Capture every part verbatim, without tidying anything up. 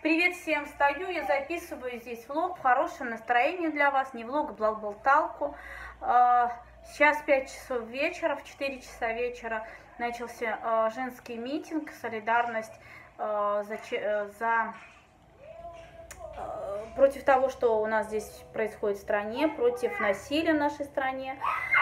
Привет всем! Встаю, я записываю здесь влог в хорошем настроении для вас, не влог, а блог-болталку. Сейчас пять часов вечера, в четыре часа вечера начался женский митинг, солидарность за, за против того, что у нас здесь происходит в стране, против насилия в нашей стране.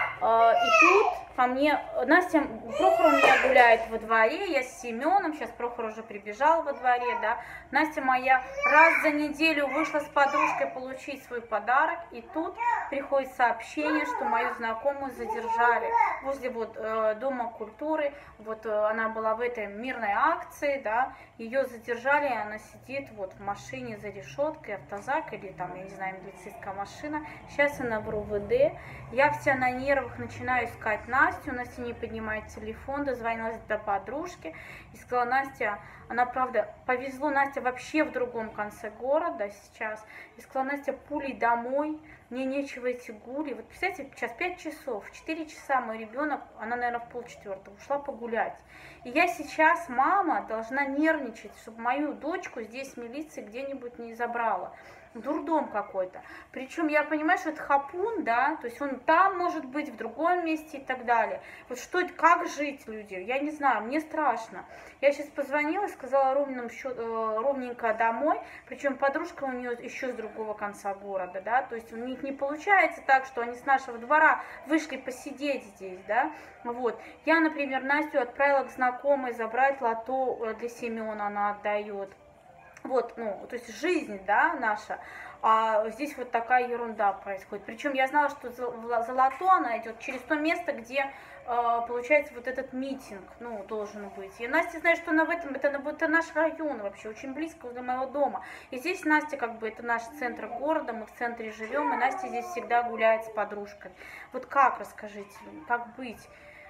И тут ко мне, Настя, Прохор у меня гуляет во дворе, я с Семеном, сейчас Прохор уже прибежал во дворе, да. Настя моя раз за неделю вышла с подружкой получить свой подарок, и тут приходит сообщение, что мою знакомую задержали возле вот э, Дома культуры, вот э, она была в этой мирной акции, да, ее задержали, и она сидит вот в машине за решеткой, автозак или там, я не знаю, милицейская машина, сейчас она в РУВД, я вся на нервах начинаю искать Настю, Настя не поднимает телефон, дозвонилась до подружки и сказала: Настя, она правда, повезло, Настя вообще в другом конце города сейчас, и сказала: Настя, пулей домой, мне нечего идти гулять. Вот представляете, сейчас пять часов, в четыре часа мой ребенок, она, наверное, в полчетвертого ушла погулять. И я сейчас, мама, должна нервничать, чтобы мою дочку здесь милиция где-нибудь не забрала. Дурдом какой-то. Причем я понимаю, что это хапун, да, то есть он там может быть, в другом месте и так далее. Вот что это, как жить, люди, я не знаю, мне страшно. Я сейчас позвонила, сказала ровным счет, ровненько домой, причем подружка у нее еще с другого конца города, да, то есть у них не получается так, что они с нашего двора вышли посидеть здесь, да, вот. Я, например, Настю отправила к знакомой забрать лото для Семена, она отдает. Вот, ну, то есть жизнь, да, наша, а здесь вот такая ерунда происходит. Причем я знала, что за, за лото она идет через то место, где, э, получается, вот этот митинг, ну, должен быть. И Настя знает, что она в этом, это, это наш район вообще, очень близко возле моего дома. И здесь Настя, как бы, это наш центр города, мы в центре живем, и Настя здесь всегда гуляет с подружкой. Вот как, расскажите, как быть?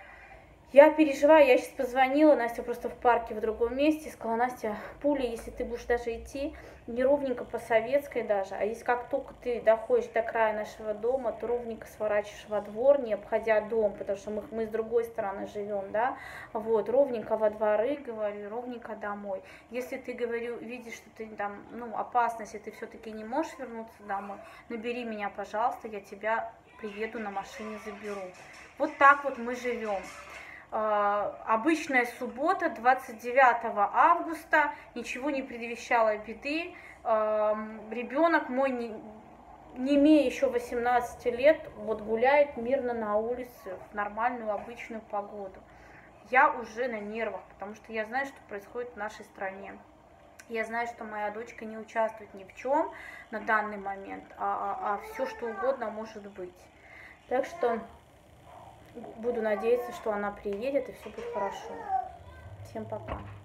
Я переживаю, я сейчас позвонила, Настя просто в парке в другом месте, сказала: Настя, пуля, если ты будешь даже идти, не ровненько по Советской даже, а если как только ты доходишь до края нашего дома, то ровненько сворачиваешь во двор, не обходя дом, потому что мы, мы с другой стороны живем, да, вот, ровненько во дворы, говорю, ровненько домой. Если ты, говорю, видишь, что ты там, ну, опасность, и ты все-таки не можешь вернуться домой, набери меня, пожалуйста, я тебя приеду на машине, заберу. Вот так вот мы живем. Обычная суббота, двадцать девятого августа, ничего не предвещало беды. Ребенок мой, не, не имея еще восемнадцати лет, вот гуляет мирно на улице в нормальную обычную погоду. Я уже на нервах, потому что я знаю, что происходит в нашей стране. Я знаю, что моя дочка не участвует ни в чем на данный момент, а, а, а все что угодно может быть. Так что буду надеяться, что она приедет и все будет хорошо. Всем пока.